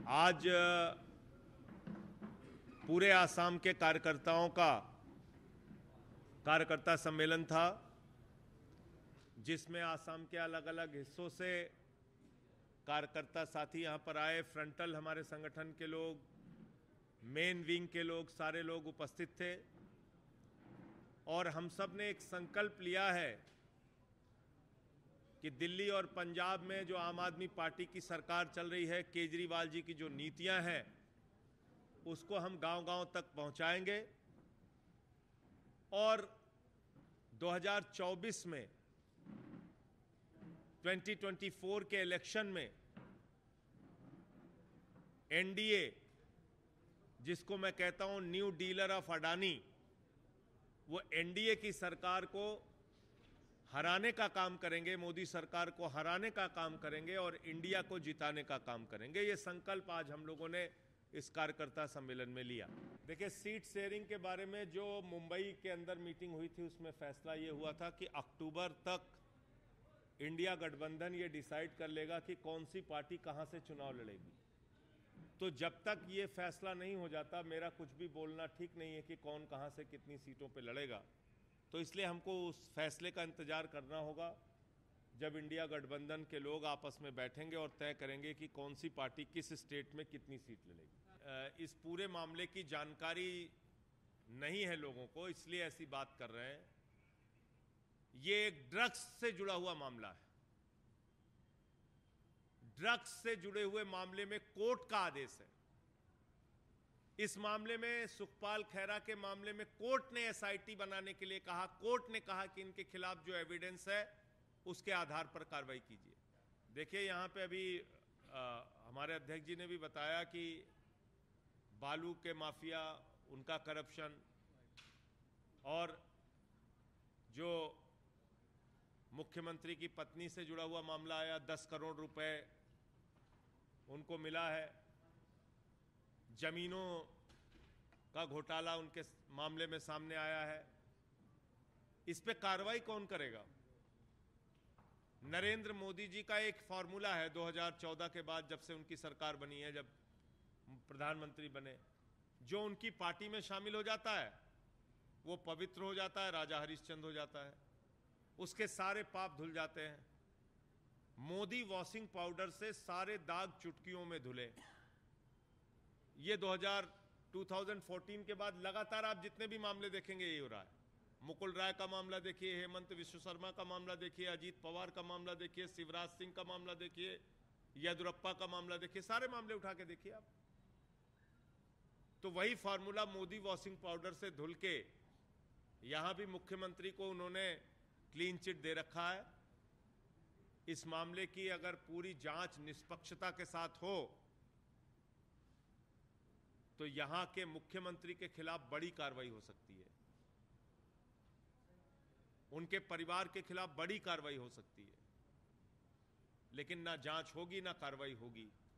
आज पूरे आसाम के कार्यकर्ताओं का कार्यकर्ता सम्मेलन था, जिसमें आसाम के अलग अलग हिस्सों से कार्यकर्ता साथी यहां पर आए। फ्रंटल हमारे संगठन के लोग, मेन विंग के लोग, सारे लोग उपस्थित थे और हम सब ने एक संकल्प लिया है कि दिल्ली और पंजाब में जो आम आदमी पार्टी की सरकार चल रही है, केजरीवाल जी की जो नीतियां हैं, उसको हम गांव-गांव तक पहुंचाएंगे और 2024 में 2024 के इलेक्शन में एनडीए, जिसको मैं कहता हूं न्यू डीलर ऑफ अडानी, वो एनडीए की सरकार को हराने का काम करेंगे, मोदी सरकार को हराने का काम करेंगे और इंडिया को जिताने का काम करेंगे। ये संकल्प आज हम लोगों ने इस कार्यकर्ता सम्मेलन में लिया। देखिए, सीट शेयरिंग के बारे में जो मुंबई के अंदर मीटिंग हुई थी, उसमें फैसला ये हुआ था कि अक्टूबर तक इंडिया गठबंधन ये डिसाइड कर लेगा कि कौन सी पार्टी कहां से चुनाव लड़ेगी। तो जब तक ये फैसला नहीं हो जाता, मेरा कुछ भी बोलना ठीक नहीं है कि कौन कहां से कितनी सीटों पे लड़ेगा। तो इसलिए हमको उस फैसले का इंतजार करना होगा जब इंडिया गठबंधन के लोग आपस में बैठेंगे और तय करेंगे कि कौन सी पार्टी किस स्टेट में कितनी सीट लड़ेगी। इस पूरे मामले की जानकारी नहीं है लोगों को, इसलिए ऐसी बात कर रहे हैं। ये एक ड्रग्स से जुड़ा हुआ मामला है। ड्रग्स से जुड़े हुए मामले में कोर्ट का आदेश है। इस मामले में, सुखपाल खैरा के मामले में, कोर्ट ने एसआईटी बनाने के लिए कहा। कोर्ट ने कहा कि इनके खिलाफ जो एविडेंस है उसके आधार पर कार्रवाई कीजिए। देखिए, यहां पे अभी हमारे अध्यक्ष जी ने भी बताया कि बालू के माफिया, उनका करप्शन, और जो मुख्यमंत्री की पत्नी से जुड़ा हुआ मामला आया, 10 करोड़ रुपए उनको मिला है। जमीनों का घोटाला उनके मामले में सामने आया है। इस पे कार्रवाई कौन करेगा? नरेंद्र मोदी जी का एक फॉर्मूला है 2014 के बाद, जब से उनकी सरकार बनी है, जब प्रधानमंत्री बने, जो उनकी पार्टी में शामिल हो जाता है वो पवित्र हो जाता है, राजा हरिश्चंद्र हो जाता है, उसके सारे पाप धुल जाते हैं। मोदी वॉशिंग पाउडर से सारे दाग चुटकियों में धुले। ये 2014 के बाद लगातार आप जितने भी मामले देखेंगे यही हो रहा है। मुकुल राय का मामला देखिए, हेमंत विश्व शर्मा का मामला देखिए, अजीत पवार का मामला देखिए, शिवराज सिंह का मामला देखिए, येदियुरप्पा का मामला देखिए, सारे मामले उठा के देखिए आप। तो वही फॉर्मूला मोदी वॉशिंग पाउडर से धुल के यहां भी मुख्यमंत्री को उन्होंने क्लीन चिट दे रखा है। इस मामले की अगर पूरी जांच निष्पक्षता के साथ हो तो यहां के मुख्यमंत्री के खिलाफ बड़ी कार्रवाई हो सकती है, उनके परिवार के खिलाफ बड़ी कार्रवाई हो सकती है, लेकिन ना जांच होगी ना कार्रवाई होगी।